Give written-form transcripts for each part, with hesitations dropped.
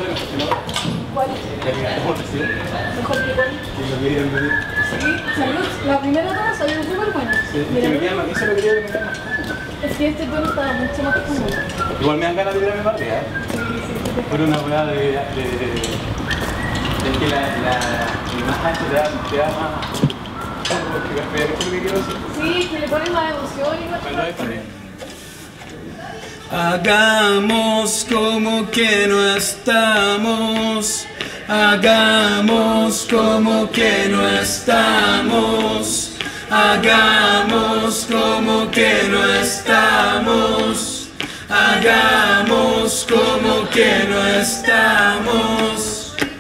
de nuestro. ¿Cuál? Ya que ganamos recién. Mejor que cuál. Que lo querían venir. Sí, salió, la primera toma salió súper buena. Sí, Mira, que me queda más. Eso lo quería que me queda más. es que este tono estaba mucho más cómodo. Igual me dan ganas de tirarme para arriba, ¿eh? Por una weá de que el más ancho te da más. Porque es lo que quiero decir. Sí, que le ponen más emoción y más. Bueno, está bien. Hagamos como que no estamos. Hagamos como que no estamos. Hagamos como que no estamos. Hagamos como que no estamos.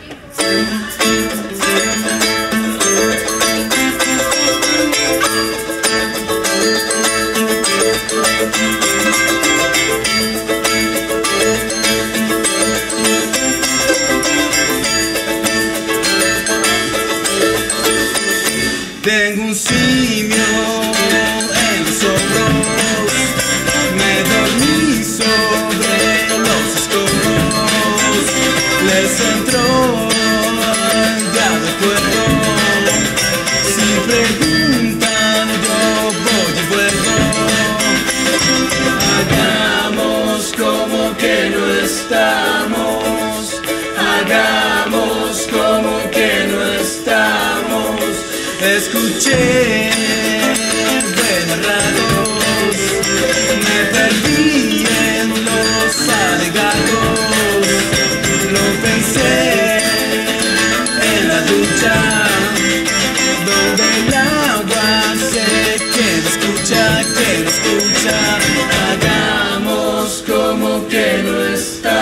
Tengo un simio en los hombros, me dormí sobre los escombros, les entró ya de cuerpo, si preguntan yo voy y vuelvo. Hagamos como que no estamos, hagamos como que no estamos. Escuché buenas radios, me perdí en los alegatos, lo pensé en la ducha, donde el agua se queda escucha, hagamos como que no está.